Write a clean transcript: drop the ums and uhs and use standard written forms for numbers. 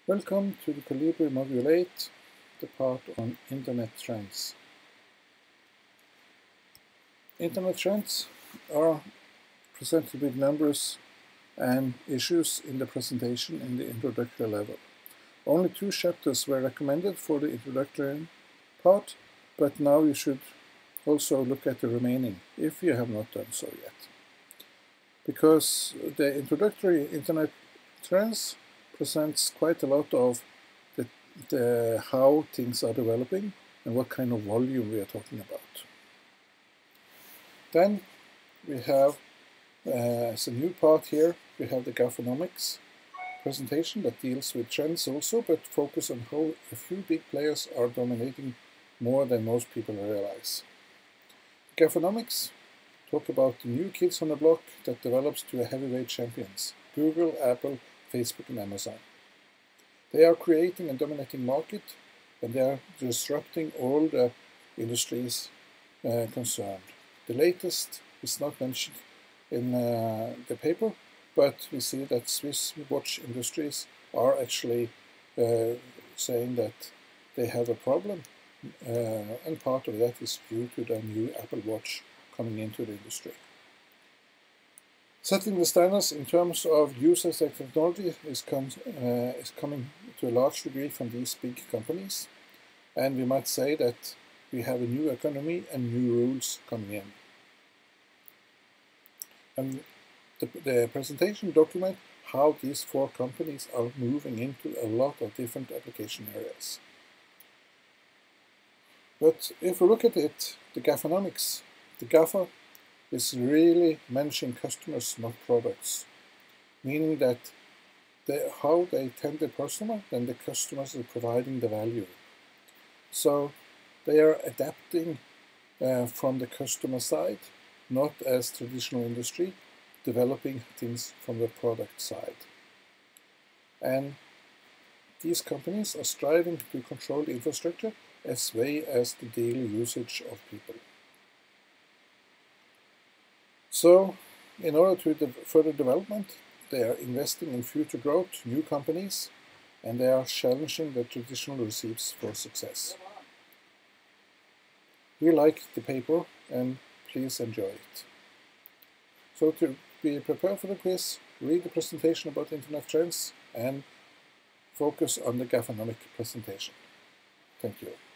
Welcome to the Colibri Module 8, the part on Internet trends. Internet trends are presented with numbers and issues in the presentation in the introductory level. Only 2 chapters were recommended for the introductory part, but now you should also look at the remaining if you have not done so yet. Because the introductory Internet trends presents quite a lot of how things are developing and what kind of volume we are talking about. Then we have, as a new part here, we have the Graphonomics presentation that deals with trends also, but focus on how a few big players are dominating more than most people realize. Graphonomics talk about the new kids on the block that develops to a heavyweight champions: Google, Apple, Facebook and Amazon. They are creating a dominating market and they are disrupting all the industries concerned. The latest is not mentioned in the paper, but we see that Swiss watch industries are actually saying that they have a problem, and part of that is due to the new Apple Watch coming into the industry. Setting the standards in terms of usage technology is coming to a large degree from these big companies, and we might say that we have a new economy and new rules coming in. And the presentation documents how these 4 companies are moving into a lot of different application areas. But if we look at it, the Graphonomics, the GAFA is really managing customers, not products, meaning that how they tend the customer, then the customers are providing the value. So they are adapting from the customer side, not as traditional industry, developing things from the product side. And these companies are striving to control the infrastructure as well as the daily usage of people. So, in order to further development, they are investing in future growth, new companies, and they are challenging the traditional recipes for success. We like the paper and please enjoy it. So to be prepared for the quiz, read the presentation about Internet trends and focus on the Graphonomic presentation. Thank you.